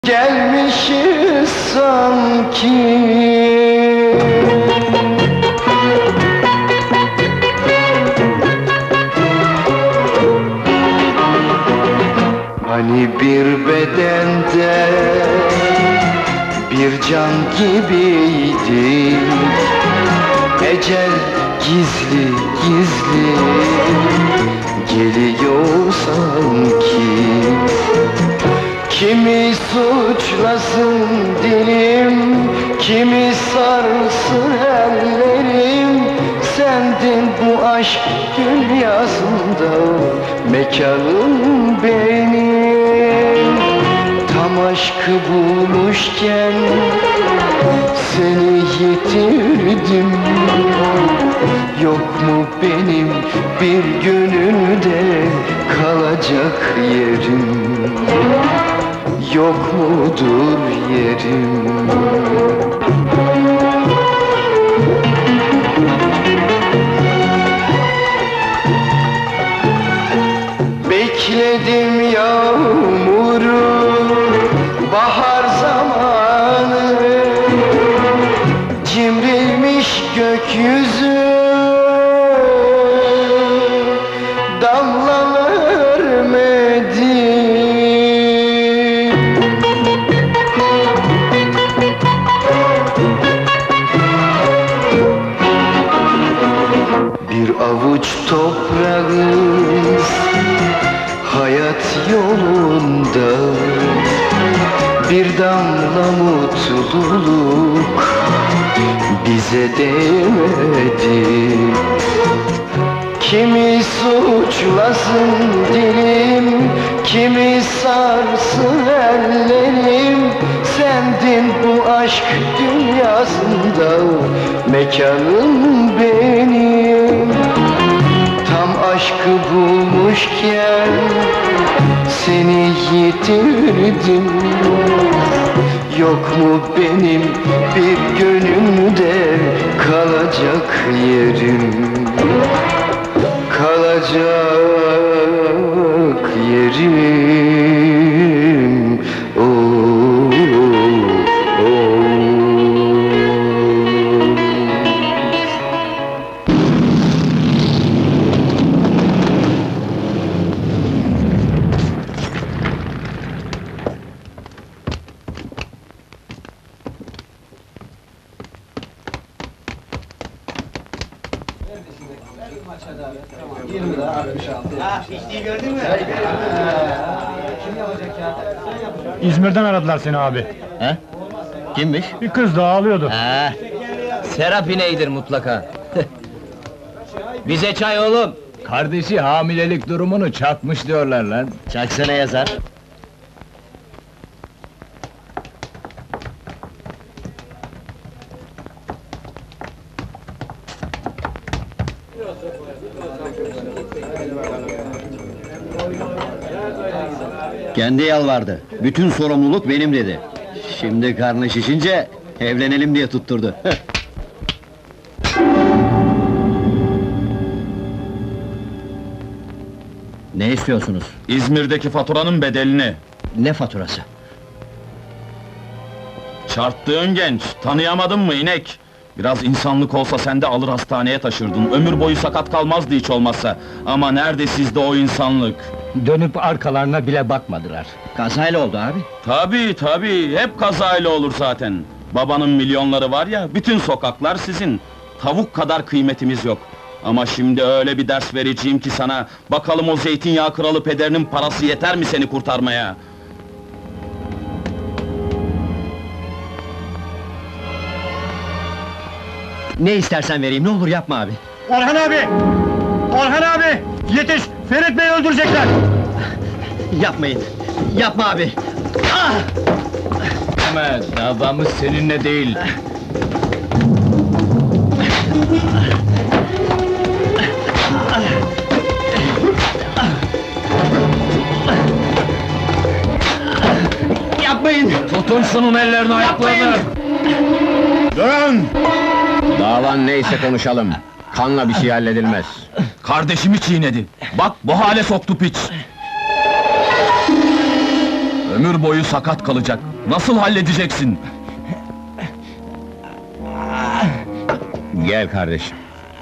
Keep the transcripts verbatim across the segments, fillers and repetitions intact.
Gelmişiz sanki. Hani bir bedende bir can gibiydik. Ecel gizli gizli geliyor sanki. Kimi suçlasın dilim, kimi sarsın ellerim. Sendin bu aşk dünyasında mekanım benim. Tam aşkı bulmuşken seni yitirdim. Yok mu benim bir gönülde kalacak yerim? Yok mudur yerim? Bekledim yağmuru, bahar zamanı, cimrilmiş gökyüzü, damla vermedi. Bir avuç toprağız hayat yolunda, bir damla mutluluk bize değmedi. Kimi suçlasın dilim, kimi sarsın ellerim. Sendin bu aşk dünyasında mekanım benim. Tam aşkı bulmuşken seni yitirdim. Yok mu benim bir gönlümde kalacak yerim? Kalacak yerim. Oh, oh, oh. İzmir'den aradılar seni abi. He? Kimmiş? Bir kız da ağlıyordu. He. Serap ineydir mutlaka. Bize çay oğlum. Kardeşi hamilelik durumunu çakmış diyorlar lan. Çaksana yazar. Kendi yalvardı. Bütün sorumluluk benim dedi. Şimdi karnı şişince evlenelim diye tutturdu. Ne istiyorsunuz? İzmir'deki faturanın bedelini. Ne faturası? Çarptığın genç, tanıyamadın mı inek? Biraz insanlık olsa sen de alır hastaneye taşırdın. Ömür boyu sakat kalmazdı hiç olmazsa. Ama nerede sizde o insanlık? Dönüp arkalarına bile bakmadılar. Kazayla oldu abi. Tabii tabii, hep kazayla olur zaten. Babanın milyonları var ya, bütün sokaklar sizin. Tavuk kadar kıymetimiz yok. Ama şimdi öyle bir ders vereceğim ki sana, bakalım o zeytinyağı kralı pederinin parası yeter mi seni kurtarmaya? Ne istersen vereyim, ne olur yapma abi. Orhan abi! Orhan abi! Yetiş! Ferit Bey'i öldürecekler! Yapmayın, yapma abi! Ah! Deme, davamız seninle değil. Yapmayın! Tutun şunun ellerini ayaklarını! Durun! Davan neyse konuşalım. Kanla bir şey halledilmez. Kardeşimi çiğnedi. Bak bu hale soktu piç. Ömür boyu sakat kalacak. Nasıl halledeceksin? Gel kardeşim.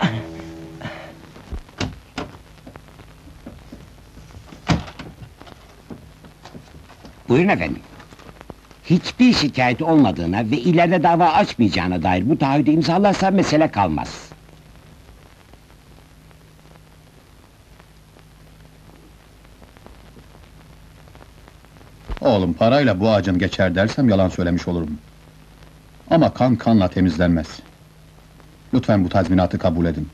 Buyurun efendim. Hiçbir şikayeti olmadığına ve ileride dava açmayacağına dair bu taahhüdü imzalarsa mesele kalmaz. Oğlum, parayla bu ağacın geçer dersem yalan söylemiş olurum. Ama kan kanla temizlenmez. Lütfen bu tazminatı kabul edin.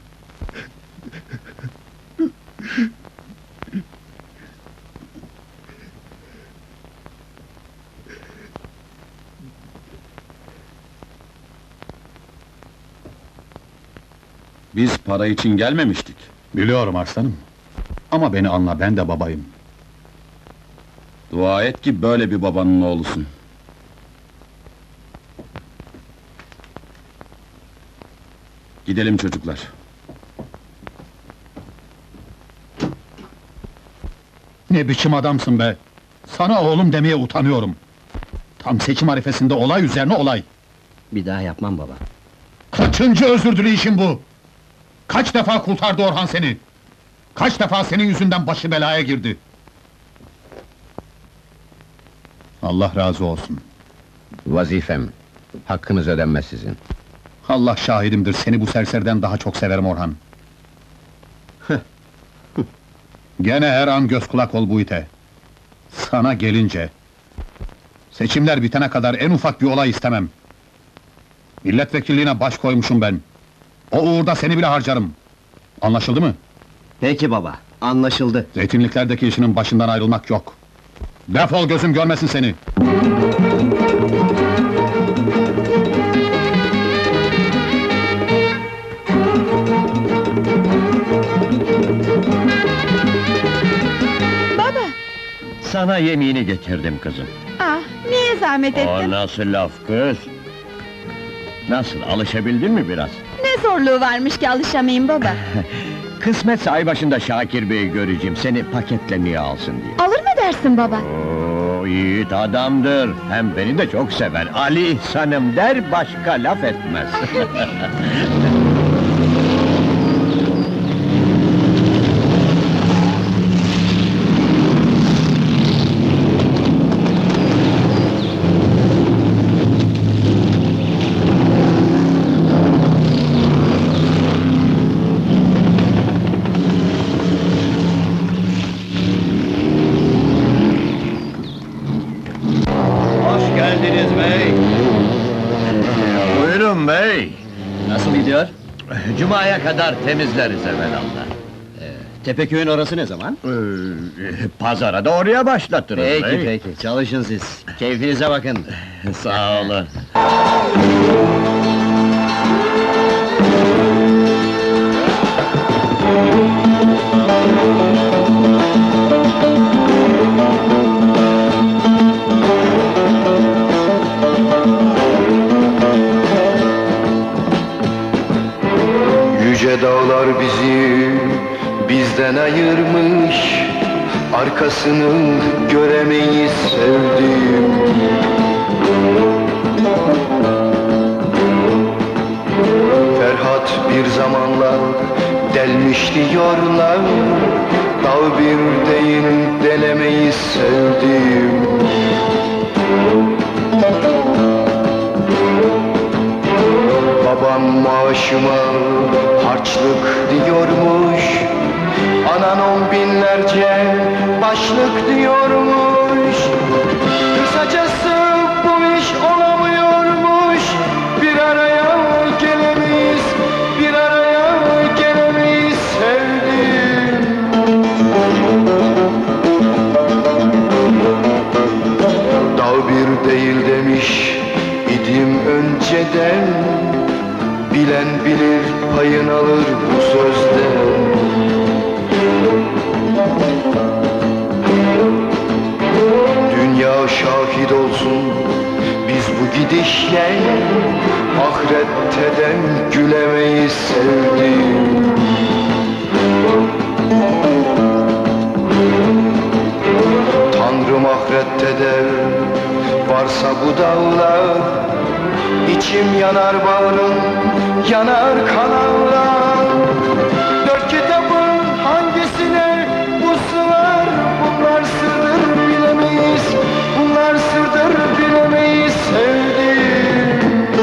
Biz para için gelmemiştik. Biliyorum arslanım. Ama beni anla, ben de babayım. Dua et ki böyle bir babanın oğlusun. Gidelim çocuklar. Ne biçim adamsın be! Sana oğlum demeye utanıyorum. Tam seçim arifesinde olay üzerine olay. Bir daha yapmam baba. Kaçıncı özür dileyişin bu? Kaç defa kurtardı Orhan seni? Kaç defa senin yüzünden başı belaya girdi? Allah razı olsun. Vazifem. Hakkınız ödenmez sizin. Allah şahidimdir, seni bu serseriden daha çok severim Orhan. Gene her an göz kulak ol bu ite. Sana gelince... Seçimler bitene kadar en ufak bir olay istemem. Milletvekilliğine baş koymuşum ben. O uğurda seni bile harcarım. Anlaşıldı mı? Peki baba, anlaşıldı. Zeytinliklerdeki işinin başından ayrılmak yok. Defol, gözüm görmesin seni! Baba! Sana yemeğini getirdim kızım. Ah, niye zahmet O ettin? nasıl laf kız? Nasıl, alışabildin mi biraz? Ne zorluğu varmış ki alışamayayım baba? Kısmetse ay başında Şakir Bey'i göreceğim, seni paketlemeye alsın diye. Alır mı dersin baba? Oo, yiğit adamdır, hem beni de çok sever. Ali İhsan'ım der, başka laf etmez. Hoş geldiniz bey! Buyurun bey! Nasıl gidiyor? Cuma'ya kadar temizleriz evelallah. Tepeköy'ün orası ne zaman? Ee, pazara da oraya başlatırız Peki bey. peki, çalışın siz. Keyfinize bakın. Sağ olun. Yüce dağlar bizi bizden ayırmış, arkasını göremeyiz sevdiğim. Ferhat bir zamanlar delmiş diyorlar, dağ bir değil delemeyiz sevdiğim. Babam maaşıma harçlık diyormuş, anan on binlerce başlık diyormuş. Kısacası bu iş olamıyormuş, bir araya gelemeyiz, bir araya gelemeyiz sevdim. Dağ bir değil demiş idim önceden, bilen bilir payını alır bu sözden. Dünya şahit olsun biz bu gidişle, ahirette de gülemeyiz sevdiğim. Tanrım ahirette de varsa bu dağlar, içim yanar bağrım, yanar kanarlar. Dört kitabın hangisine bu sığar? Bunlar sırdır bilemeyiz, bunlar sırdır bilemeyiz sevdiğim.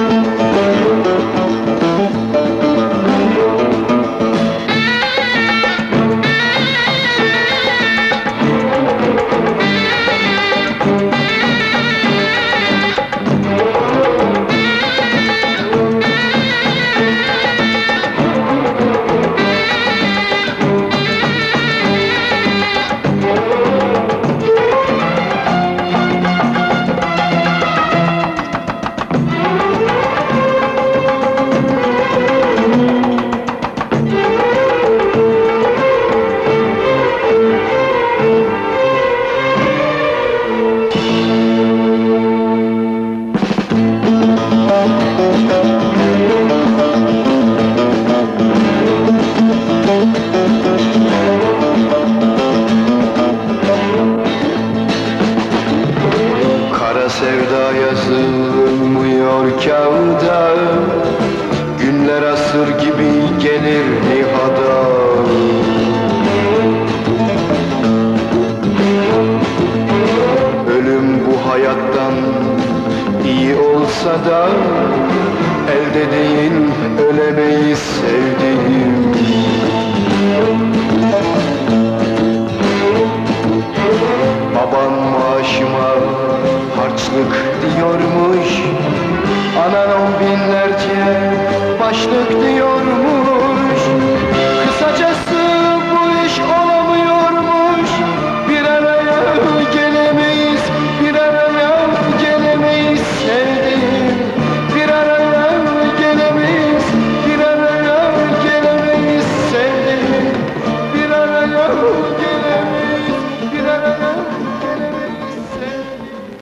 Kara sevda yazılmıyor kağıda, günler asır gibi gelir nihada. Ölüm bu hayattan iyi olsa da elde değil, ölemeyiz sevdiğim. Baban maaşıma harçlık diyormuş, anan on binlerce başlık diyor.